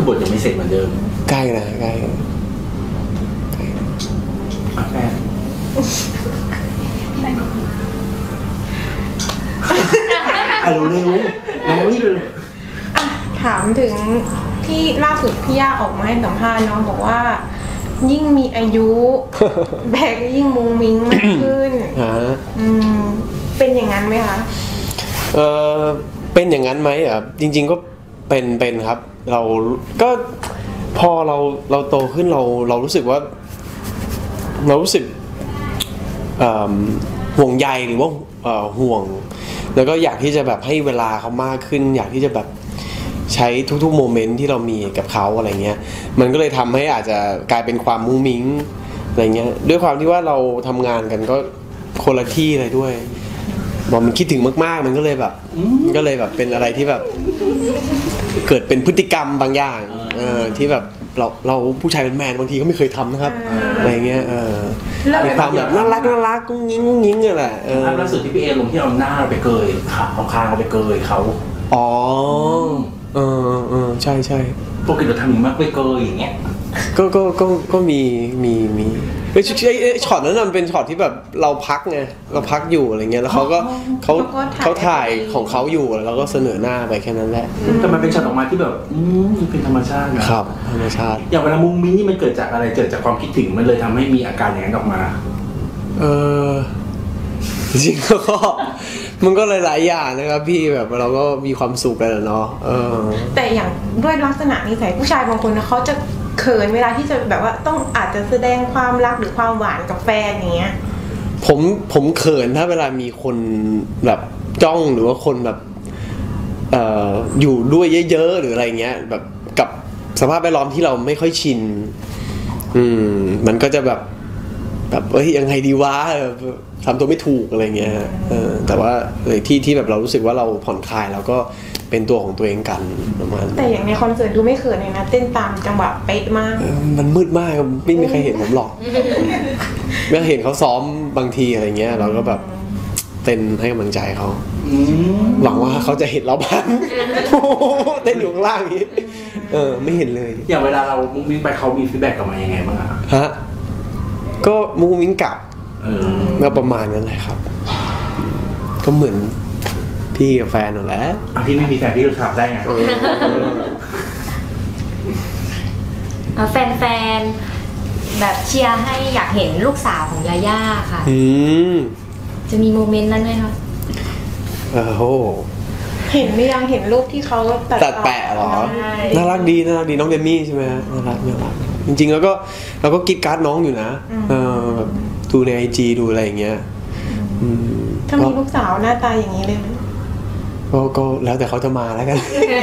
คือบทยังไม่เสร็จเหมือนเดิมใกล้นะใกล้แม่รู้เร็วน้องนี่เลยถามถึงที่ล่าสุดพี่ย่าออกมาให้สัมภาษณ์น้องบอกว่ายิ่งมีอายุ แบกยิ่งมุงมิ้งมากขึ้นเป็นอย่างนั้นไหมคะเป็นอย่างนั้นไหมอ่ะจริงๆก็เป็นครับเราก็พอเราโตขึ้นเรารู้สึกว่าเรารู้สึกห่วงใยหรือว่าห่วงแล้วก็อยากที่จะแบบให้เวลาเขามากขึ้นอยากที่จะแบบใช้ทุกๆโมเมนต์ที่เรามีกับเขาอะไรเงี้ยมันก็เลยทำให้อาจจะกลายเป็นความมุ้งมิ้งอะไรเงี้ยด้วยความที่ว่าเราทำงานกันก็คนละที่เลยด้วยบอกมันคิดถึงมากๆมันก็เลยแบบเป็นอะไรที่แบบเกิดเป็นพฤติกรรมบางอย่างที่แบบเราผู้ชายเป็นแมนบางทีก็ไม่เคยทำนะครับอะไรเงี้ยมีความแบบน่ารักกุ้งยิงอะไรล่าสุดที่พี่เอลงที่เอาหน้าเราไปเกยขาเอาคางเราไปเกยเขาอ๋อใช่ปกติเราทำอย่างมากไปเกยอย่างเงี้ยก็มีช็อตนั้นมันเป็นช็อตที่แบบเราพักไงเราพักอยู่อะไรเงี้ยแล้วเขาถ่ายของเขาอยู่แล้วเราก็เสนอหน้าไปแค่นั้นแหละแต่มันเป็นช็อตออกมาที่แบบเป็นธรรมชาตินะครับธรรมชาติอย่างเวลามุ้งมิ้งนี่มันเกิดจากอะไรเกิดจากความคิดถึงมันเลยทำให้มีอาการอย่างนั้นออกมาจริงๆก็มันก็หลายๆอย่างนะครับพี่แบบเราก็มีความสุขกันเนาะแต่อย่างด้วยลักษณะนิสัยผู้ชายบางคนนะเขาจะเขินเวลาที่จะแบบว่าต้องอาจจะแสดงความรักหรือความหวานกับแฟนอย่างเงี้ยผมเขินถ้าเวลามีคนแบบจ้องหรือว่าคนแบบอยู่ด้วยเยอะๆหรืออะไรเงี้ยแบบกับสภาพแวดล้อมที่เราไม่ค่อยชินมันก็จะแบบยังไงดีวะทำตัวไม่ถูกอะไรเงี้ยแต่ว่าที่แบบเรารู้สึกว่าเราผ่อนคลายแล้วก็เป็นตัวของตัวเองกันประมาณแต่อย่างในคอนเสิร์ตดูไม่เขินเลยนะเต้นตามจังหวะเป๊ะมากมันมืดมากไม่มีใครเห็นผมหรอกเมื่อเห็นเขาซ้อมบางทีอะไรเงี้ยเราก็แบบเต้นให้กำลังใจเขาหวังว่าเขาจะเห็นเราบ้างเต้นอยู่ข้างล่างนี้ไม่เห็นเลยอย่างเวลาเรามุ้งมิ้งไปเขามีฟีดแบ็กกลับมายังไงบ้างฮะก็มุ้งมิ้งกลับก็ประมาณนั้นแหละครับก็เหมือนพี่กับแฟนนั่นแหละพี่ไม่มีแฟนพี่รู้ถามได้ไงแฟนแบบเชียร์ให้อยากเห็นลูกสาวของยาย่าค่ะจะมีโมเมนต์นั้นไหมคะเห็นหรือยังเห็นรูปที่เขาตัดแปะหรอน่ารักดีน้องเดมี่ใช่ไหมน่ารักจริงๆแล้วก็เราก็กิ๊กการ์ดน้องอยู่นะแบบดูใน IG ดูอะไรอย่างเงี้ยถ้ามีลูกสาวหน้าตาอย่างนี้เลยก็แล้วแต่เขาจะมาแล้วกัน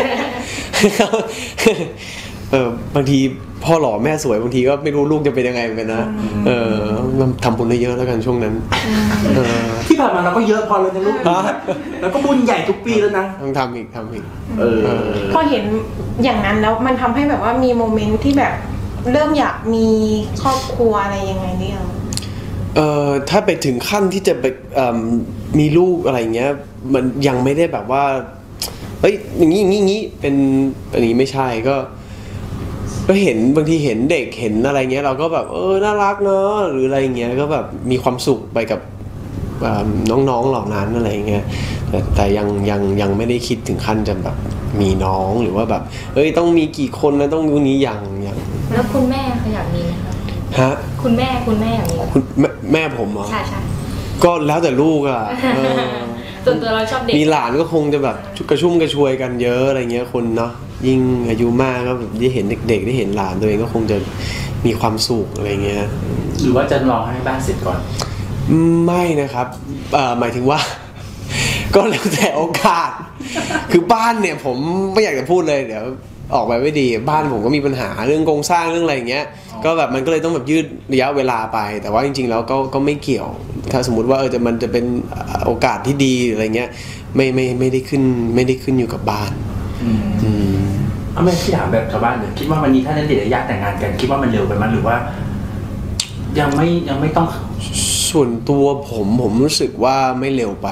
บางทีพ่อหล่อแม่สวยบางทีก็ไม่รู้ลูกจะเป็นยังไงเหมือนกันนะทำบุญได้เยอะแล้วกันช่วงนั้นที่ผ่านมาเราก็เยอะพอเลยนะลูกแล้วก็บุญใหญ่ทุกปีแล้วนะต้องทำอีกพอเห็นอย่างนั้นแล้วมันทำให้แบบว่ามีโมเมนต์ที่แบบเริ่มอยากมีครอบครัวอะไรยังไงเนี่ยถ้าไปถึงขั้นที่จะไปมีลูกอะไรเงี้ยมันยังไม่ได้แบบว่าเฮ้ยอย่างนี้เป็นอย่างนี้ไม่ใช่ก็เห็นบางทีเห็นเด็กเห็นอะไรเงี้ยเราก็แบบน่ารักเนาะหรืออะไรเงี้ยก็แบบมีความสุขไปกับน้องๆเหล่านั้นอะไรเงี้ยแต่ยังไม่ได้คิดถึงขั้นจะแบบมีน้องหรือว่าแบบต้องมีกี่คนนะต้องนี้อย่างแล้วคุณแม่เขาอยากมีไหมคะฮะคุณแม่อยากมีคุณแม่ผมเหรอใช่ก็แล้วแต่ลูกอ่ะส่วนตัวเราชอบเด็กมีหลานก็คงจะแบบกระชุ่มกระชวยกันเยอะอะไรเงี้ยคนเนาะยิ่งอายุมากก็แบบได้เห็นเด็กๆได้เห็นหลานตัวเองก็คงจะมีความสุขอะไรเงี้ยหรือว่าจะรอให้บ้านเสร็จก่อนไม่นะครับหมายถึงว่าก็แล้วแต่โอกาสคือบ้านเนี่ยผมไม่อยากจะพูดเลยเดี๋ยวออกไปไม่ดีบ้านผมก็มีปัญหาเรื่องโครงสร้างเรื่องอะไรอย่างเงี้ยก็แบบมันก็เลยต้องแบบยืดระยะเวลาไปแต่ว่าจริงๆแล้วก็ไม่เกี่ยวถ้าสมมุติว่ามันจะเป็นโอกาสที่ดีอะไรเงี้ยไม่ได้ขึ้นอยู่กับบ้านเอาไม่ที่ถามแบบชาวบ้านเลยคิดว่าวันนี้ถ้าณเดชน์และย่าแต่งงานกันคิดว่ามันเร็วไปมั้ยหรือว่ายังไม่ต้องส่วนตัวผมรู้สึกว่าไม่เร็วไป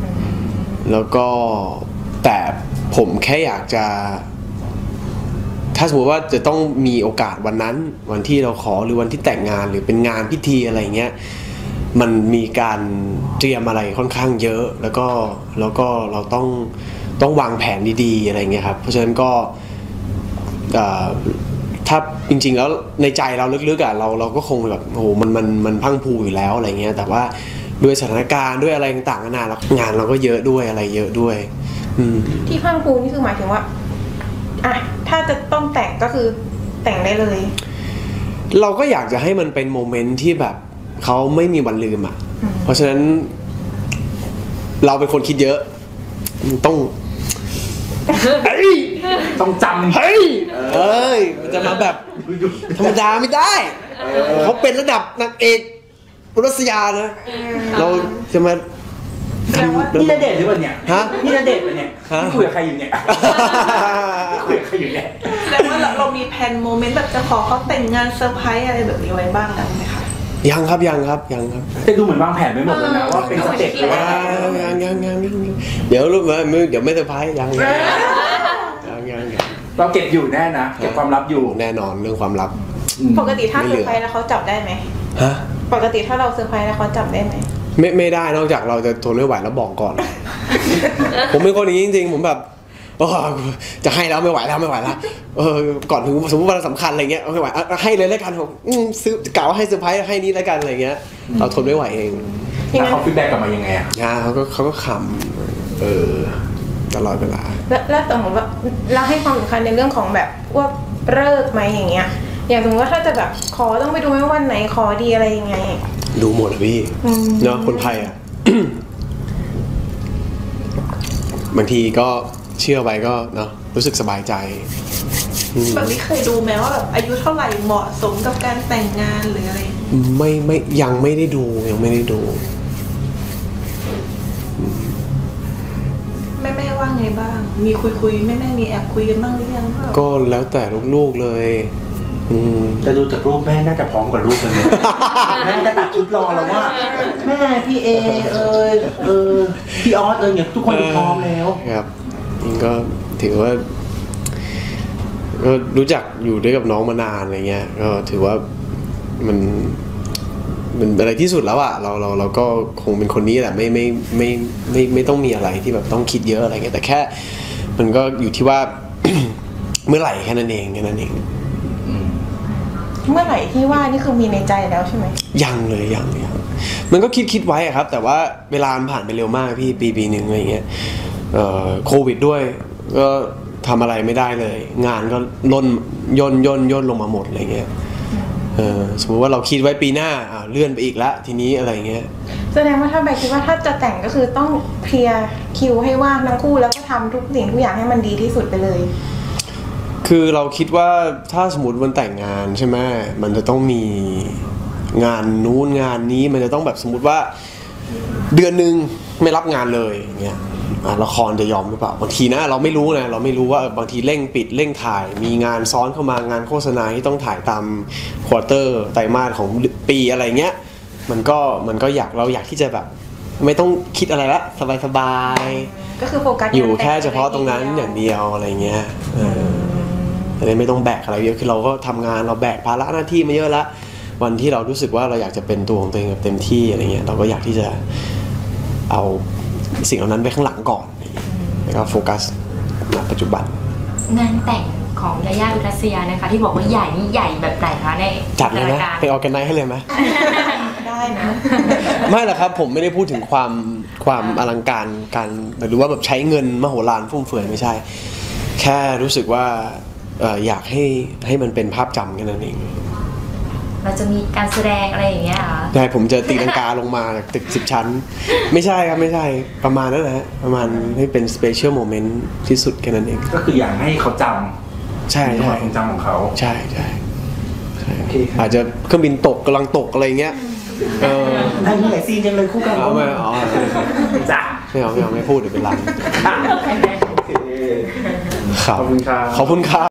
แล้วก็แต่ผมแค่อยากจะถ้าสมมติว่าจะต้องมีโอกาสวันนั้นวันที่เราขอหรือวันที่แต่งงานหรือเป็นงานพิธีอะไรเงี้ยมันมีการเตรียมอะไรค่อนข้างเยอะแล้วก็เราต้องวางแผนดีๆอะไรเงี้ยครับเพราะฉะนั้นก็ถ้าจริงๆแล้วในใจเราลึกๆอ่ะเราก็คงแบบโอ้โหมันพังพูอยู่แล้วอะไรเงี้ยแต่ว่าด้วยสถานการณ์ด้วยอะไรต่างๆนานาแล้วงานเราก็เยอะด้วยอะไรเยอะด้วยที่พังพูนี่คือหมายถึงว่าอ่ะถ้าจะต้องแต่งก็คือแต่งได้เลยเราก็อยากจะให้มันเป็นโมเมนต์ที่แบบเขาไม่มีวันลืมอ่ะเพราะฉะนั้นเราเป็นคนคิดเยอะต้องต้องจำเฮ้ยมันจะมาแบบธรรมดาไม่ได้เขาเป็นระดับนางเอกรัสยานะเราจะมานี่ณเดชน์หรือเปล่าเนี่ยฮะนี่ณเดชน์ป่ะเนี่ยคุยกับใครอยู่เนี่ยคุยกับใครอยู่เนี่ยแสดงว่าเรามีแผนโมเมนต์แบบจะขอเขาแต่งงานเซอร์ไพรส์อะไรแบบนี้ไว้บ้างแล้วไหมคะยังครับแต่ดูเหมือนวางแผนไม่หมดเลยนะว่าเป็นสเต็ปหรือว่ายังเดี๋ยวรู้ไหมเดี๋ยวไม่เซอร์ไพรส์ยังเราเก็บอยู่แน่นะเก็บความลับอยู่แน่นอนเรื่องความลับปกติถ้าเซอร์ไพรส์แล้วเขาจับได้ไหมฮะปกติถ้าเราเซอร์ไพรส์แล้วเขาจับได้ไหมไม่ได้นอกจากเราจะทนไม่ไหวแล้วบอกก่อน ผมเป็นคนอย่างนี้จริงๆผมแบบจะให้แล้วไม่ไหวแล้วก่อนถึงสมมติวันสำคัญอะไรเงี้ยไม่ไหวให้เลยแล้วกันผมซื้อกล่าวว่าให้เซอร์ไพรส์ให้นี้แล้วกันอะไรเงี้ยเราทนไม่ไหวเองแล้วเขาฟีดแบ็กกลับมายังไงอ่ะเขาก็ขำตลอดเวลาแล้วสมมติว่าเราให้ความสำคัญในเรื่องของแบบว่าเลิกไหมอย่างเงี้ยอย่างสมมติว่าถ้าจะแบบขอต้องไปดูไหมวันไหนขอดีอะไรยังไงดูหมดอะพี่เนาะคนไทยอะ บางทีก็เชื่อไว้ก็เนาะรู้สึกสบายใจแบบนี้เคยดูไหมว่าแบบอายุเท่าไหร่เหมาะสมกับการแต่งงานหรืออะไรไม่ยังไม่ได้ดูแม่ว่าไงบ้างมีคุยแม่มีแอบคุยกันบ้างหรือยังก็แล้วแต่ลูกๆเลยจะดูจากรูปแม่น่าจะพร้อมกว่ารูปเลยแม่จะตัดชุดรอแล้วว่าแม่พี่เอพี่ออสเนี่ยทุกคนพร้อมแล้วครับนี่ก็ถือว่าก็รู้จักอยู่ด้วยกับน้องมานานอะไรเงี้ยก็ถือว่ามันอะไรที่สุดแล้วอ่ะเราก็คงเป็นคนนี้แหละไม่ต้องมีอะไรที่แบบต้องคิดเยอะอะไรเงี้ยแต่แค่มันก็อยู่ที่ว่า เมื่อไหร่แค่นั้นเองเมื่อไหร่ที่ว่านี่คือมีในใจแล้วใช่ไหมยังมันก็คิดไว้อะครับแต่ว่าเวลามันผ่านไปเร็วมากพี่ปีนึงอะไรเงี้ยโควิดด้วยก็ทำอะไรไม่ได้เลยงานก็ย่นลงมาหมดอะไรเงี้ยสมมติว่าเราคิดไว้ปีหน้าเลื่อนไปอีกแล้วทีนี้อะไรเงี้ยแสดงว่าถ้าใบคิดว่าถ้าจะแต่งก็คือต้องเคลียร์คิวให้ว่างทั้งคู่แล้วก็ทำทุกสิ่งทุกอย่างให้มันดีที่สุดไปเลยคือเราคิดว่าถ้าสมมติวันแต่งงานใช่ไหมมันจะต้องมีงานนู้นงานนี้มันจะต้องแบบสมมติว่าเดือนนึงไม่รับงานเลยอย่างเงี้ยละครจะยอมหรือเปล่าบางทีนะเราไม่รู้ว่าบางทีเร่งปิดเร่งถ่ายมีงานซ้อนเข้ามางานโฆษณาที่ต้องถ่ายตามควอเตอร์ไตรมาสของปีอะไรเงี้ยมันก็เราอยากที่จะแบบไม่ต้องคิดอะไรละสบายก็คือโฟกัสอยู่แค่เฉพาะตรงนั้นอย่างเดียวอะไรเงี้ยไม่ต้องแบกอะไรเยอะคือเราก็ทำงานเราแบกภาระหน้าที่มาเยอะละวันที่เรารู้สึกว่าเราอยากจะเป็นตัวของตัวเองแบบเต็มที่อะไรเงี้ยเราก็อยากที่จะเอาสิ่งเหล่านั้นไว้ข้างหลังก่อนแล้วก็โฟกัสณปัจจุบันงานแต่งของยาย่าอุรัสยานะคะที่บอกว่าใหญ่นี่ใหญ่แบบไหนคะในจัดเลยนะไปออร์แกไนซ์ให้เลยไหมได้นะไม่หรอกครับผมไม่ได้พูดถึงความอลังการการหรือว่าแบบใช้เงินมโหฬารฟุ่มเฟือยไม่ใช่แค่รู้สึกว่าอยากให้มันเป็นภาพจำแค่นั้นเองเราจะมีการแสดงอะไรอย่างเงี้ยเหรอใช่ผมจะตีลังกาลงมาจากตึก10 ชั้นไม่ใช่ครับไม่ใช่ประมาณนั้นนะประมาณให้เป็นสเปเชียลโมเมนต์ที่สุดแค่นั้นเองก็คืออยากให้เขาจำใช่ความจำของเขาใช่อาจจะเครื่องบินตกกำลังตกอะไรเงี้ยได้เมื่อไหร่ซีนจังเลยคู่กันไม่จ้ะไม่พูดเดี๋ยวเป็นไรขอบคุณครับขอบคุณครับ